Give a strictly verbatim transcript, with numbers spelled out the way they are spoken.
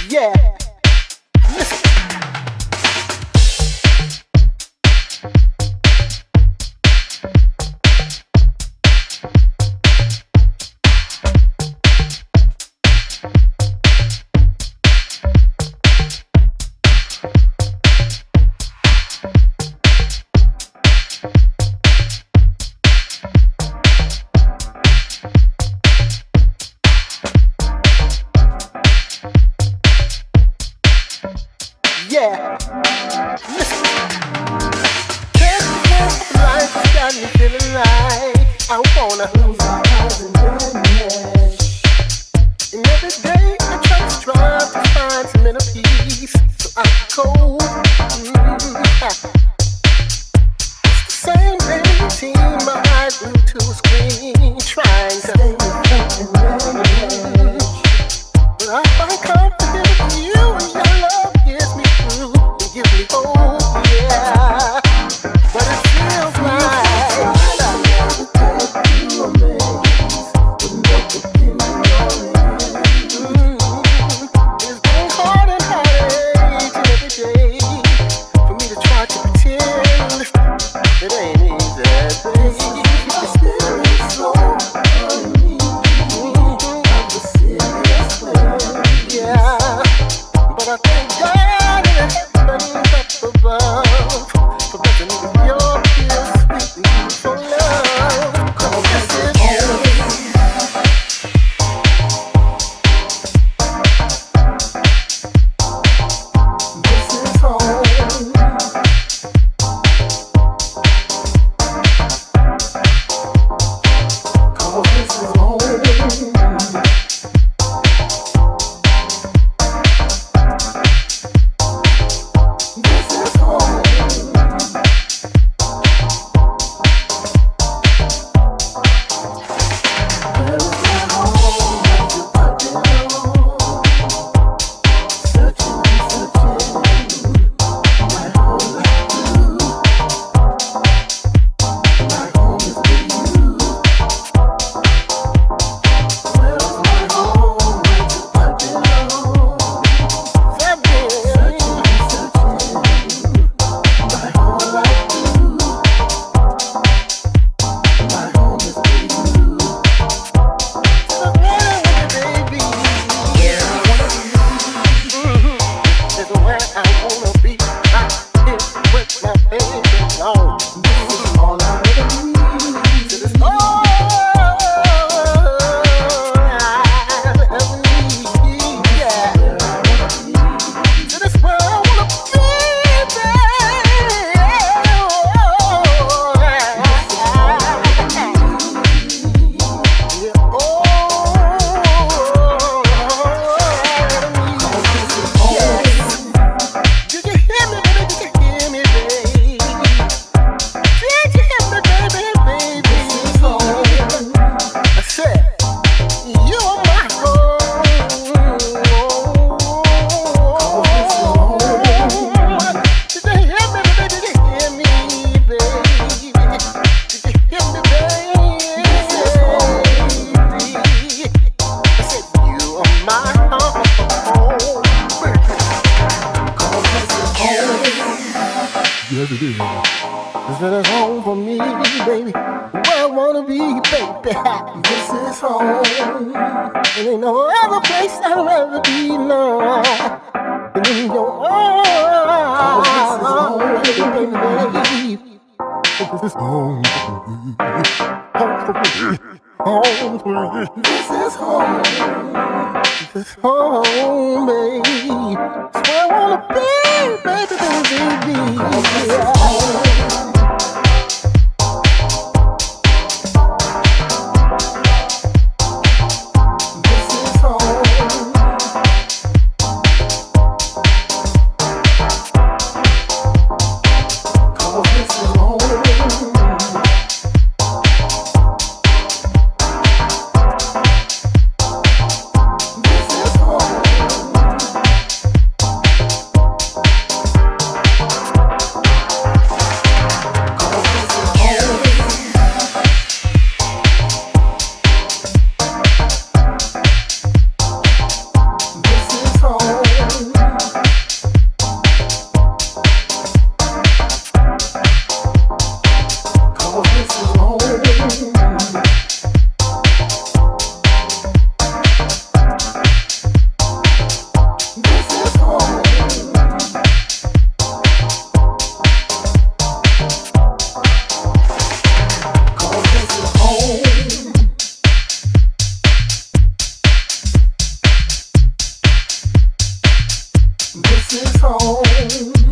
Yeah. Listen. Yeah, listen. Tell me what life has got me feeling like I wanna lose my eyes and goodness. And every day I try to strive to find some inner peace, so I can cope. Mm-hmm. It's the same daily routine, my eyes glued to a screen, trying to stay mm-hmm. But I find confidence in you and your love gives me through and gives me hope, yeah. But it feels like home.